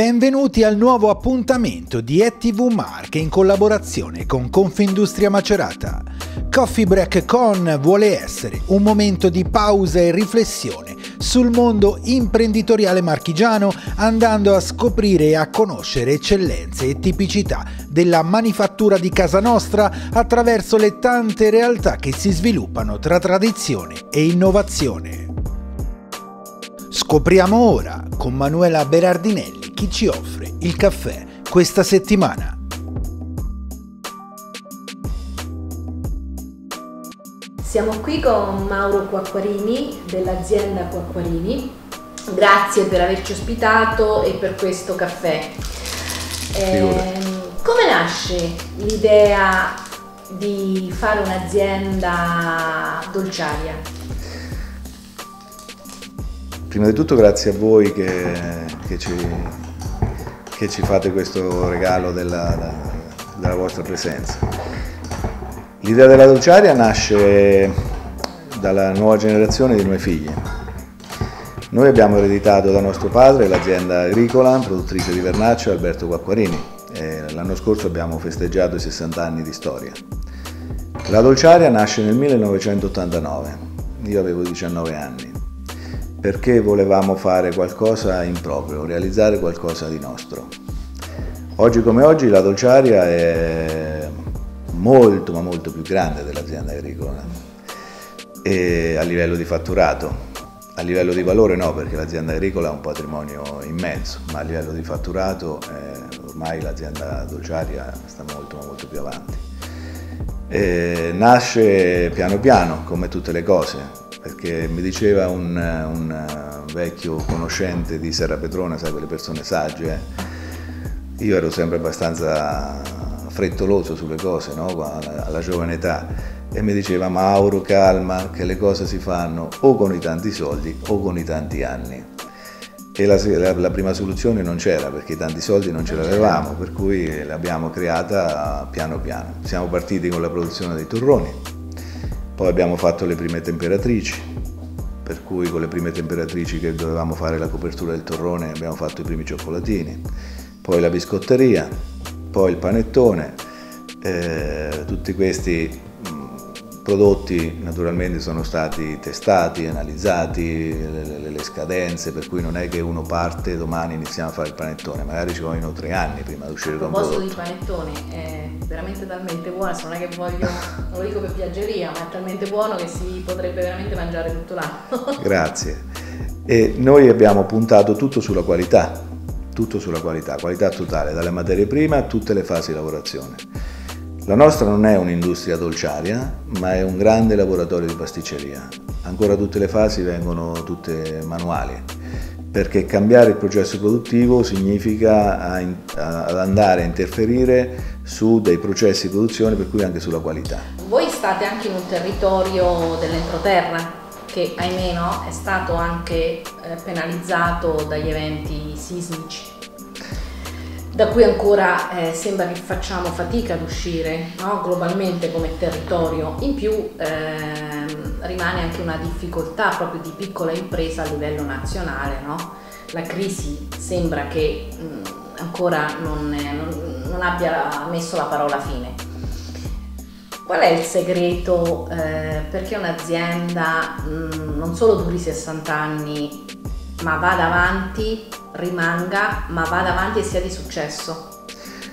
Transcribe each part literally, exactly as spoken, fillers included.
Benvenuti al nuovo appuntamento di E T V Marche in collaborazione con Confindustria Macerata. Coffee Break Con vuole essere un momento di pausa e riflessione sul mondo imprenditoriale marchigiano, andando a scoprire e a conoscere eccellenze e tipicità della manifattura di casa nostra attraverso le tante realtà che si sviluppano tra tradizione e innovazione. Scopriamo ora con Manuela Berardinelli chi ci offre il caffè questa settimana. Siamo qui con Mauro Quacquarini dell'azienda Quacquarini. Grazie per averci ospitato e per questo caffè. Eh, come nasce l'idea di fare un'azienda dolciaria? Prima di tutto grazie a voi che, che, ci, che ci fate questo regalo della, della vostra presenza. L'idea della dolciaria nasce dalla nuova generazione di noi figli. Noi abbiamo ereditato da nostro padre l'azienda agricola, produttrice di vernaccia, Alberto Quacquarini, e l'anno scorso abbiamo festeggiato i sessanta anni di storia. La dolciaria nasce nel millenovecentottantanove, io avevo diciannove anni. Perché volevamo fare qualcosa in proprio, realizzare qualcosa di nostro. Oggi come oggi la dolciaria è molto ma molto più grande dell'azienda agricola, e a livello di fatturato, a livello di valore no, perché l'azienda agricola ha un patrimonio immenso, ma a livello di fatturato eh, ormai l'azienda dolciaria sta molto ma molto più avanti. E nasce piano piano, come tutte le cose, perché mi diceva un, un vecchio conoscente di Serra Petrona, sai, quelle persone sagge, eh? Io ero sempre abbastanza frettoloso sulle cose, no? alla, alla giovane età, e mi diceva: Mauro, calma, che le cose si fanno o con i tanti soldi o con i tanti anni. E la, la, la prima soluzione non c'era, perché i tanti soldi non ce l'avevamo, per cui l'abbiamo creata piano piano. Siamo partiti con la produzione dei torroni. Poi abbiamo fatto le prime temperatrici, per cui con le prime temperatrici che dovevamo fare la copertura del torrone abbiamo fatto i primi cioccolatini, poi la biscotteria, poi il panettone. Eh, tutti questi prodotti naturalmente sono stati testati, analizzati, le, le, le scadenze, per cui non è che uno parte domani iniziamo a fare il panettone, magari ci vogliono tre anni prima di uscire con un prodotto. A proposito di panettone, è veramente talmente buono, non è che voglio, non lo dico per piaggeria, ma è talmente buono che si potrebbe veramente mangiare tutto l'anno. Grazie. E noi abbiamo puntato tutto sulla qualità, tutto sulla qualità, qualità totale, dalle materie prime a tutte le fasi di lavorazione. La nostra non è un'industria dolciaria, ma è un grande laboratorio di pasticceria. Ancora tutte le fasi vengono tutte manuali, perché cambiare il processo produttivo significa ad andare a interferire su dei processi di produzione, per cui anche sulla qualità. Voi state anche in un territorio dell'entroterra che, ahimè, no, è stato anche eh, penalizzato dagli eventi sismici, da cui ancora eh, sembra che facciamo fatica ad uscire, no? Globalmente come territorio. In più ehm, rimane anche una difficoltà proprio di piccola impresa a livello nazionale, no? La crisi sembra che mh, ancora non, è, non, non abbia messo la parola fine. Qual è il segreto eh, perché un'azienda mh, non solo duri sessanta anni, ma vada avanti, rimanga, ma vada avanti e sia di successo?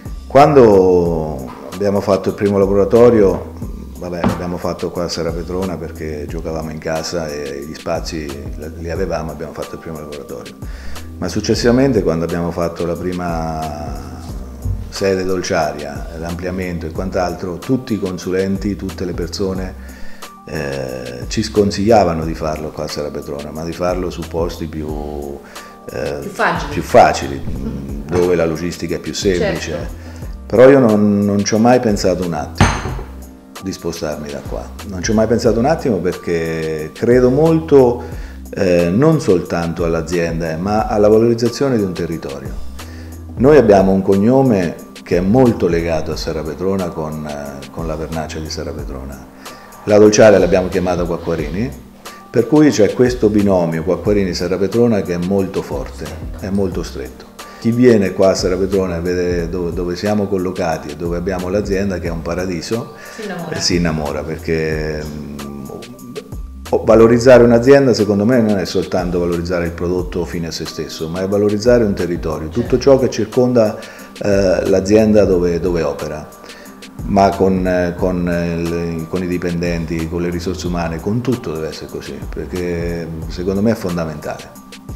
Quando abbiamo fatto il primo laboratorio, vabbè, l'abbiamo fatto qua a Serra Petrona perché giocavamo in casa e gli spazi li avevamo, abbiamo fatto il primo laboratorio. Ma successivamente, quando abbiamo fatto la prima sede dolciaria, l'ampliamento e quant'altro, tutti i consulenti, tutte le persone Eh, ci sconsigliavano di farlo qua a Serra Petrona, ma di farlo su posti più, eh, più, facili. più facili, dove la logistica è più semplice. Certo. Però io non, non ci ho mai pensato un attimo di spostarmi da qua, non ci ho mai pensato un attimo, perché credo molto eh, non soltanto all'azienda, ma alla valorizzazione di un territorio. Noi abbiamo un cognome che è molto legato a Serra Petrona con, eh, con la vernaccia di Serra Petrona. La dolciaria l'abbiamo chiamata Quacquarini, Per cui c'è questo binomio Quacquarini-Serra Petrona che è molto forte, è molto stretto. Chi viene qua a Serra Petrona e vede dove, dove siamo collocati e dove abbiamo l'azienda, che è un paradiso, si innamora, eh, si innamora perché mh, valorizzare un'azienda secondo me non è soltanto valorizzare il prodotto fine a se stesso, ma è valorizzare un territorio, tutto ciò che circonda eh, l'azienda dove, dove opera. Ma con, eh, con, il, con i dipendenti, con le risorse umane, con tutto deve essere così, perché secondo me è fondamentale.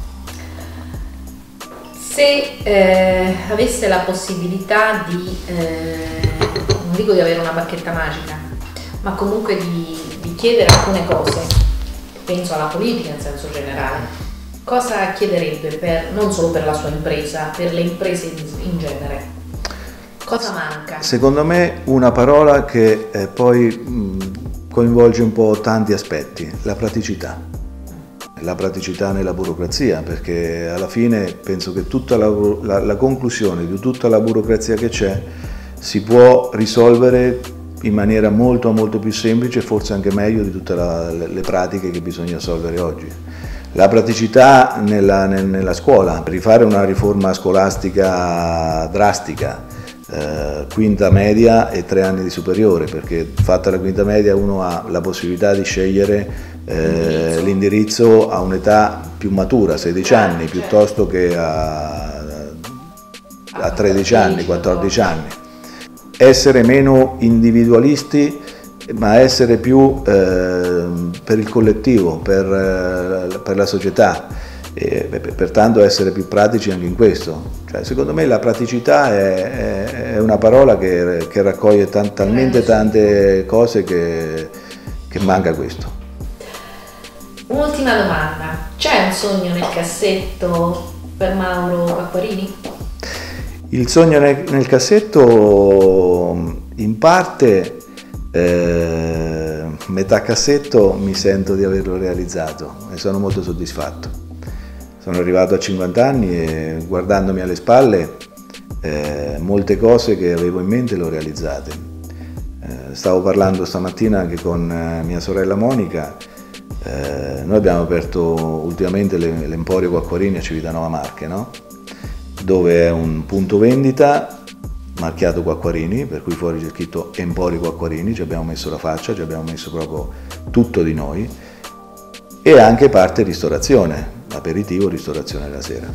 Se eh, avesse la possibilità di, eh, non dico di avere una bacchetta magica, ma comunque di, di chiedere alcune cose, penso alla politica in senso generale, cosa chiederebbe per, non solo per la sua impresa, per le imprese in, in genere? Cosa manca? Secondo me una parola che eh, poi mh, coinvolge un po' tanti aspetti, la praticità. La praticità nella burocrazia, perché alla fine penso che tutta la, la, la conclusione di tutta la burocrazia che c'è si può risolvere in maniera molto molto più semplice, forse anche meglio di tutte la, le, le pratiche che bisogna solvere oggi. La praticità nella, nella scuola, rifare una riforma scolastica drastica, Eh, quinta media e tre anni di superiore, perché fatta la quinta media uno ha la possibilità di scegliere eh, l'indirizzo a un'età più matura, sedici anni, piuttosto che a, a tredici anni, quattordici anni. Essere meno individualisti, ma essere più eh, per il collettivo, per, eh, per la società. E pertanto essere più pratici anche in questo. Cioè, secondo me la praticità è, è, è una parola che, che raccoglie tan, talmente tante cose che, che manca questo. Un'ultima domanda, c'è un sogno nel cassetto per Mauro Quacquarini? Il sogno nel, nel cassetto in parte, eh, metà cassetto mi sento di averlo realizzato e sono molto soddisfatto. Sono arrivato a cinquanta anni e guardandomi alle spalle eh, molte cose che avevo in mente le ho realizzate. Eh, stavo parlando stamattina anche con eh, mia sorella Monica, eh, noi abbiamo aperto ultimamente l'Emporio Quacquarini a Civitanova Marche, no? Dove è un punto vendita marchiato Quacquarini, per cui fuori c'è scritto Emporio Quacquarini, ci abbiamo messo la faccia, ci abbiamo messo proprio tutto di noi, e anche parte ristorazione, aperitivo, ristorazione la sera.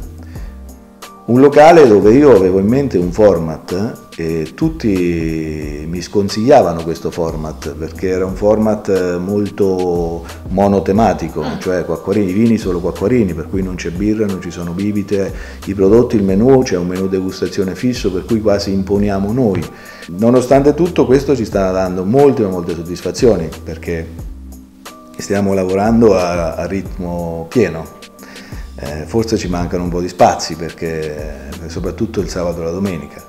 Un locale dove io avevo in mente un format e tutti mi sconsigliavano questo format perché era un format molto monotematico, cioè Quacquarini, vini solo Quacquarini, per cui non c'è birra, non ci sono bibite, i prodotti, il menù, c'è un menù degustazione fisso, per cui quasi imponiamo noi. Nonostante tutto questo ci sta dando molte molte soddisfazioni perché stiamo lavorando a, a ritmo pieno. Eh, forse ci mancano un po' di spazi perché soprattutto il sabato e la domenica.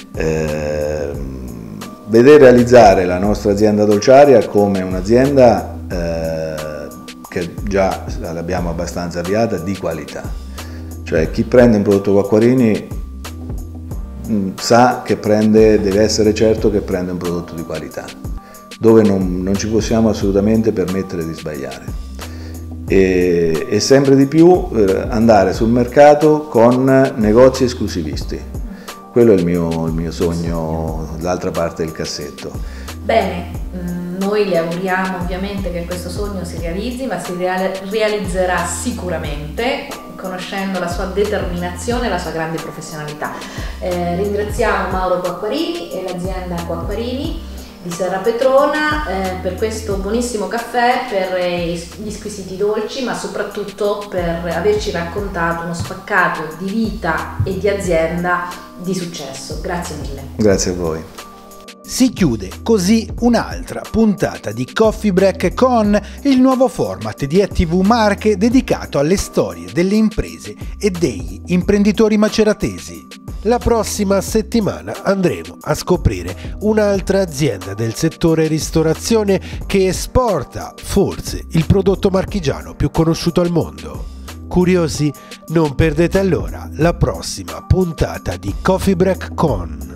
Eh, vedere realizzare la nostra azienda dolciaria come un'azienda eh, che già l'abbiamo abbastanza avviata, di qualità. Cioè chi prende un prodotto Quacquarini mh, sa che prende, deve essere certo che prende un prodotto di qualità, dove non, non ci possiamo assolutamente permettere di sbagliare. E, e sempre di più eh, andare sul mercato con negozi esclusivisti. Quello è il mio, il mio sogno, l'altra parte del cassetto. Bene, noi le auguriamo ovviamente che questo sogno si realizzi, ma si realizzerà sicuramente, conoscendo la sua determinazione e la sua grande professionalità. Eh, ringraziamo Mauro Quacquarini e l'azienda Quacquarini di Serra Petrona eh, per questo buonissimo caffè, per gli squisiti dolci, ma soprattutto per averci raccontato uno spaccato di vita e di azienda di successo. Grazie mille. Grazie a voi. Si chiude così un'altra puntata di Coffee Break con il nuovo format di E T V Marche dedicato alle storie delle imprese e degli imprenditori maceratesi. La prossima settimana andremo a scoprire un'altra azienda del settore ristorazione che esporta forse il prodotto marchigiano più conosciuto al mondo. Curiosi? Non perdete allora la prossima puntata di Coffee Break con.